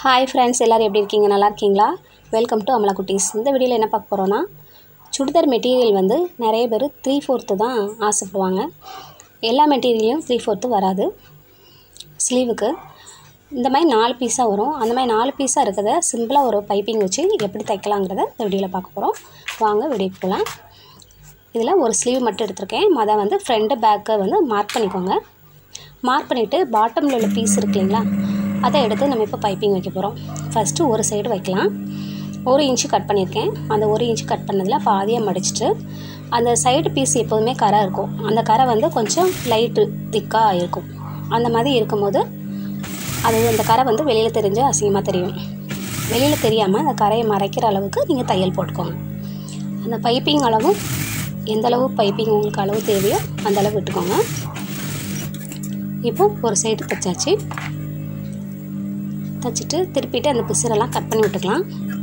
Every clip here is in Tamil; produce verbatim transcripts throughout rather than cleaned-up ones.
Hi friends, எல்லாரும் எப்படி இருக்கீங்க? நல்லா இருக்கீங்களா? வெல்கம் டு அமலா குட்டீஸ். இந்த வீடியோல என்ன பார்க்க போறோம்னா சுடிதார் மெட்டீரியல் வந்து நிறைய பேர் த்ரீ ஃபோர்த் தான் ஆசைப்படுவாங்க. எல்லா மெட்டீரியலும் த்ரீ ஃபோர்த் வராது. ஸ்லீவுக்கு இந்த மாதிரி நாலு பீஸா வரும். அந்த மாதிரி நாலு பீஸா இருக்கத சிம்பிளா ஒரு பைப்பிங் வச்சு எப்படி தைக்கலாம்ங்கறத இந்த வீடியோல பார்க்க போறோம். வாங்க வீடியோக்கு போலாம். இதுல ஒரு ஸ்லீவ் மட்டும் எடுத்துர்க்கேன். அத வந்து ஃப்ரண்ட் பேக் வந்து மார்க் பண்ணிக்கோங்க. மார்க் பண்ணிட்டு பாட்டம்ல உள்ள பீஸ் இருக்குங்களா? அதை எடுத்து நம்ம இப்போ பைப்பிங் வைக்க போகிறோம். ஃபஸ்ட்டு ஒரு சைடு வைக்கலாம். ஒரு இன்ச்சு கட் பண்ணியிருக்கேன். அந்த ஒரு இன்ச்சு கட் பண்ணதில் பாதியாக மடிச்சுட்டு அந்த சைடு பீஸ் எப்போதுமே கரை இருக்கும். அந்த கரை வந்து கொஞ்சம் லைட்டு திக்காக இருக்கும். அந்த மாதிரி இருக்கும்போது அது அந்த கரை வந்து வெளியில் தெரிஞ்சு அசிங்கமாக தெரியும். வெளியில் தெரியாமல் அந்த கரையை மறைக்கிற அளவுக்கு நீங்கள் தையல் போட்டுக்கோங்க. அந்த பைப்பிங் அளவும் எந்தளவு பைப்பிங் உங்களுக்கு அளவு தேவையோ அந்த அளவு விட்டுக்கோங்க. இப்போ ஒரு சைடு தைச்சாச்சு. தைச்சிட்டு திருப்பிட்டு அந்த பிசரெல்லாம் கட் பண்ணி விட்டுக்கலாம்.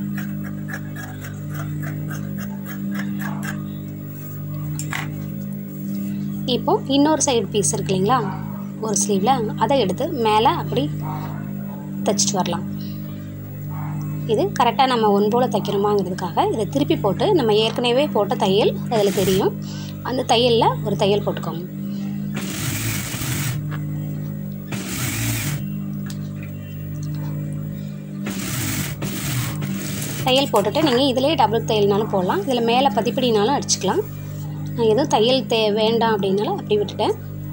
இப்போ இன்னொரு சைடு பீஸ் இருக்கு இல்லைங்களா, ஒரு ஸ்லீவில் அதை எடுத்து மேலே அப்படி தைச்சிட்டு வரலாம். இது கரெக்டாக நம்ம ஒன் போல் தைக்கிறோமாங்கிறதுக்காக இதை திருப்பி போட்டு நம்ம ஏற்கனவே போட்ட தையல் அதில் தெரியும். அந்த தையலில் ஒரு தையல் போட்டுக்கோங்க. தையல் போட்டுட்டு நீங்கள் இதிலே டபுள் தையல்னாலும் போடலாம். இதில் மேலே பதிப்படினாலும் அடிச்சுக்கலாம். நான் எதுவும் தையல் தே வேண்டாம் அப்படின்னாலும் அப்படி விட்டுட்டேன்.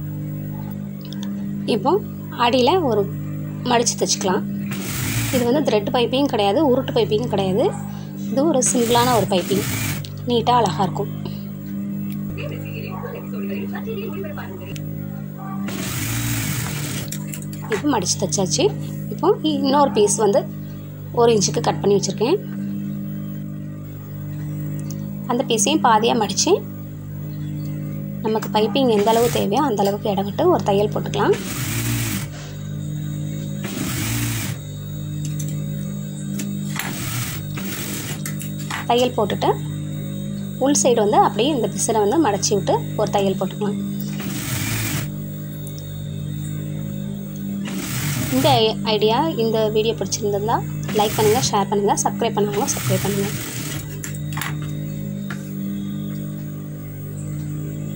இப்போ அடியில் ஒரு மடித்து தைச்சிக்கலாம். இது வந்து த்ரெட் பைப்பிங் கிடையாது, உருட்டு பைப்பிங் கிடையாது. இது ஒரு சிம்பிளான ஒரு பைப்பிங். நீட்டாக அழகாக இருக்கும். இப்போ மடித்து தைச்சாச்சு. இப்போ இன்னொரு பீஸ் வந்து ஒரு இன்ச்சுக்கு கட் பண்ணி வச்சுருக்கேன். அந்த பீஸையும் பாதியாக மடித்து நமக்கு பைப்பிங் எந்த அளவு தேவையோ அந்த அளவுக்கு இடம் விட்டு ஒரு தையல் போட்டுக்கலாம். தையல் போட்டுட்டு உள் சைடு வந்து அப்படியே இந்த பிசரை வந்து மடச்சி விட்டு ஒரு தையல் போட்டுக்கலாம். இந்த ஐடியா இந்த வீடியோ பிடிச்சிருந்தா லைக் பண்ணுங்கள், ஷேர் பண்ணுங்கள், சப்ஸ்கிரைப் பண்ணுவாங்க சப்ஸ்கிரைப் பண்ணுங்கள்.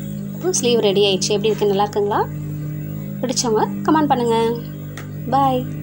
ஸ்லீவ் ரெடி ஆயிடுச்சு. எப்படி இருக்குது? நல்லா இருக்குங்களா? பிடிச்சவங்க கமெண்ட் பண்ணுங்கள். பாய்.